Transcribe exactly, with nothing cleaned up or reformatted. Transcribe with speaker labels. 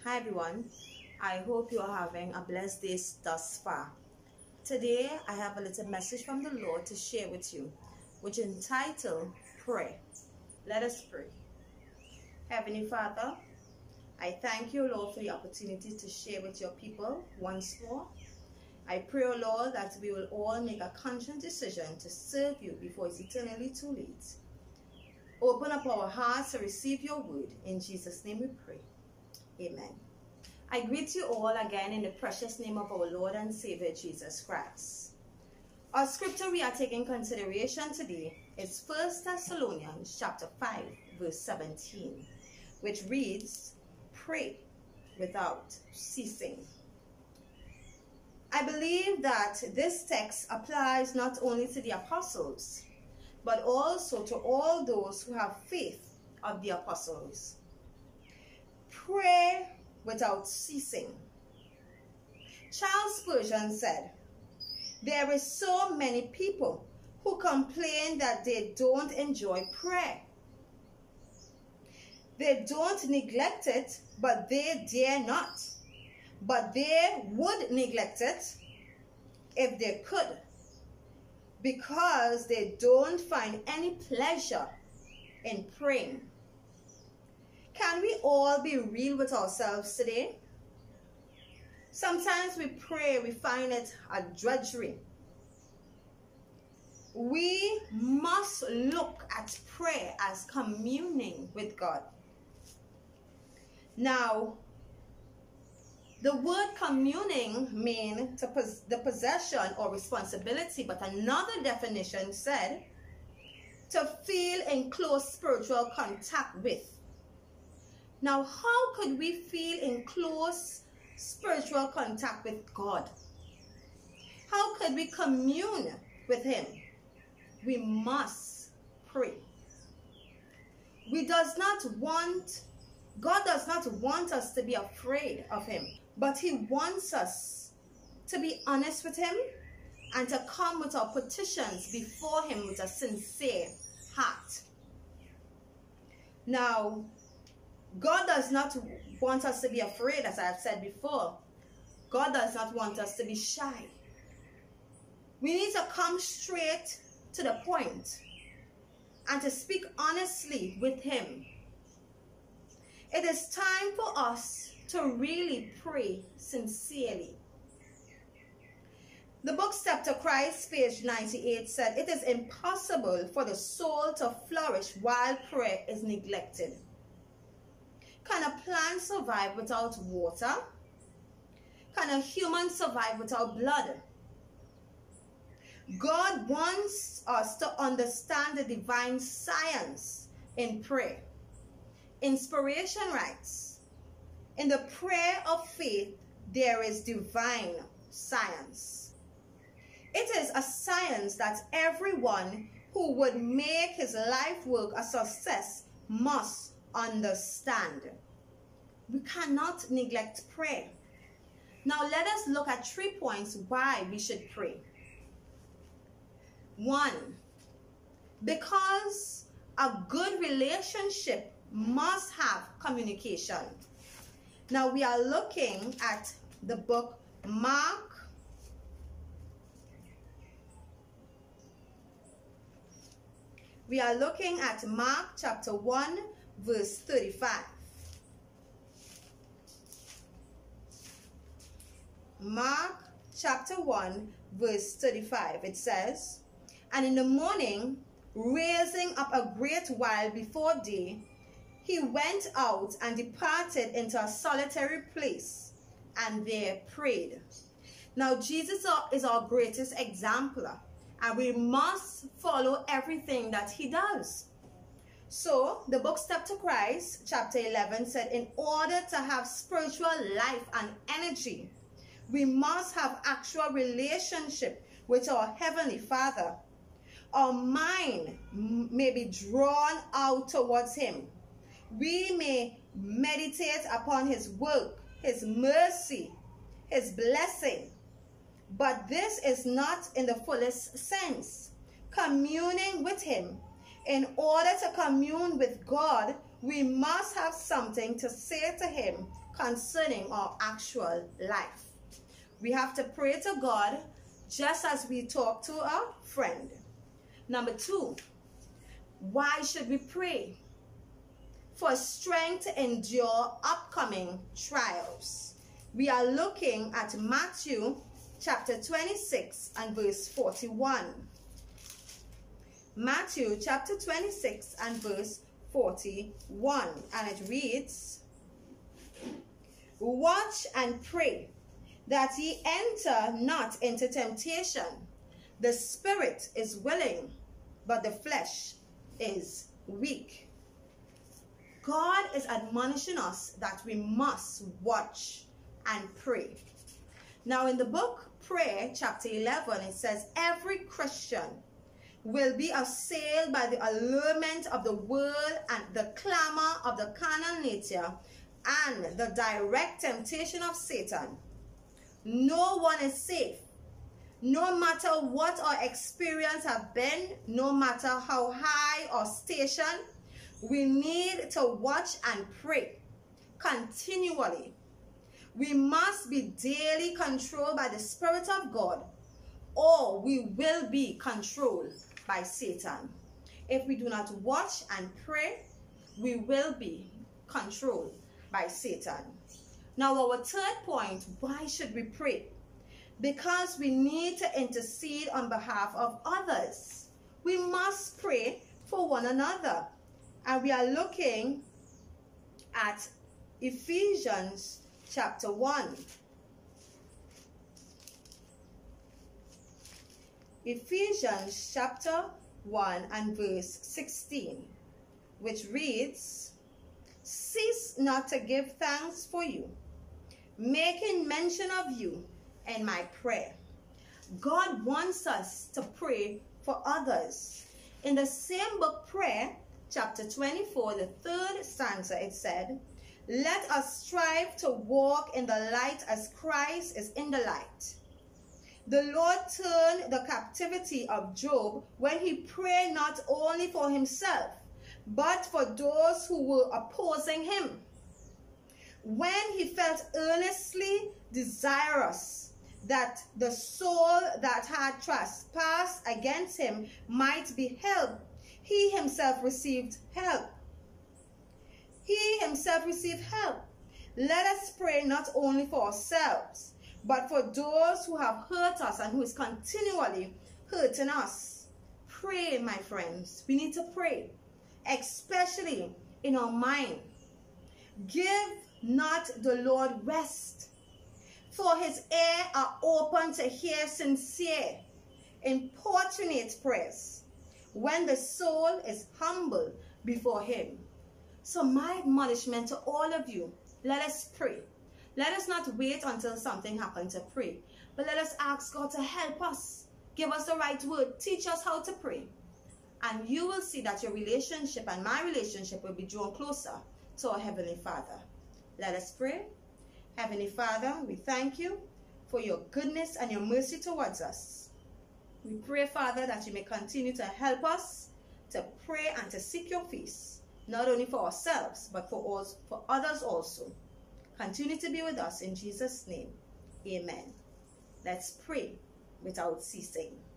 Speaker 1: Hi everyone, I hope you are having a blessed day thus far. Today I have a little message from the Lord to share with you, which is entitled Pray. Let us pray. Heavenly Father, I thank you, Lord, for the opportunity to share with your people once more. I pray, O Lord, that we will all make a conscious decision to serve you before it's eternally too late. Open up our hearts to receive your word. In Jesus' name we pray. Amen. I greet you all again in the precious name of our Lord and Savior Jesus Christ. Our scripture we are taking consideration today is First Thessalonians chapter five verse seventeen, which reads, "Pray without ceasing." I believe that this text applies not only to the apostles, but also to all those who have faith of the apostles. Pray without ceasing. Charles Spurgeon said, "There is so many people who complain that they don't enjoy prayer. They don't neglect it, but they dare not. But they would neglect it if they could, because they don't find any pleasure in praying." Can we all be real with ourselves today? Sometimes we pray, we find it a drudgery. We must look at prayer as communing with God. Now, the word communing means to pos the possession or responsibility, but another definition said to feel in close spiritual contact with. Now, how could we feel in close spiritual contact with God? How could we commune with Him? We must pray. We does not want, God does not want us to be afraid of Him, but He wants us to be honest with Him and to come with our petitions before Him with a sincere heart. Now, God does not want us to be afraid, as I have said before. God does not want us to be shy. We need to come straight to the point and to speak honestly with Him. It is time for us to really pray sincerely. The book Step to Christ, page ninety-eight, said, "It is impossible for the soul to flourish while prayer is neglected." Can a plant survive without water? Can a human survive without blood? God wants us to understand the divine science in prayer. Inspiration writes, "In the prayer of faith, there is divine science." It is a science that everyone who would make his life work a success must understand. We cannot neglect prayer. Now let us look at three points why we should pray. One, because a good relationship must have communication. Now we are looking at the book Mark we are looking at Mark chapter one verse thirty-five. Mark chapter one verse thirty-five. It says, "And in the morning, raising up a great while before day, he went out and departed into a solitary place and there prayed." Now Jesus is our greatest exemplar, and we must follow everything that he does. So, the book Step to Christ, chapter eleven, said, in order to have spiritual life and energy, we must have actual relationship with our Heavenly Father. Our mind may be drawn out towards Him. We may meditate upon His work, His mercy, His blessing. But this is not in the fullest sense. Communing with Him. In order to commune with God, we must have something to say to Him concerning our actual life. We have to pray to God just as we talk to a friend. Number two, why should we pray? For strength to endure upcoming trials. We are looking at Matthew chapter twenty-six and verse forty-one. Matthew chapter twenty-six and verse forty-one. And it reads, watch and pray that ye enter not into temptation. The spirit is willing, but the flesh is weak. God is admonishing us that we must watch and pray. Now in the book Prayer, chapter eleven, it says, every Christian will be assailed by the allurement of the world and the clamor of the carnal nature and the direct temptation of Satan. No one is safe. No matter what our experience have been, no matter how high our station, we need to watch and pray continually. We must be daily controlled by the Spirit of God, or we will be controlled by Satan. If we do not watch and pray, we will be controlled by Satan. Now our third point, why should we pray? Because we need to intercede on behalf of others. We must pray for one another. And we are looking at Ephesians chapter one. Ephesians chapter one and verse sixteen, which reads, cease not to give thanks for you, making mention of you in my prayer. God wants us to pray for others. In the same book Prayer, chapter twenty-four, the third stanza, it said, let us strive to walk in the light as Christ is in the light. The Lord turned the captivity of Job when he prayed not only for himself, but for those who were opposing him. When he felt earnestly desirous that the soul that had trespassed against him might be helped, he himself received help. He himself received help. Let us pray not only for ourselves, but for those who have hurt us and who is continually hurting us. Pray, my friends. We need to pray, especially in our mind. Give not the Lord rest, for his ears are open to hear sincere, importunate prayers, when the soul is humble before him. So my admonishment to all of you, let us pray. Let us not wait until something happens to pray, but let us ask God to help us, give us the right word, teach us how to pray. And you will see that your relationship and my relationship will be drawn closer to our Heavenly Father. Let us pray. Heavenly Father, we thank you for your goodness and your mercy towards us. We pray, Father, that you may continue to help us to pray and to seek your face, not only for ourselves, but for, us, for others also. Continue to be with us in Jesus' name. Amen. Let's pray without ceasing.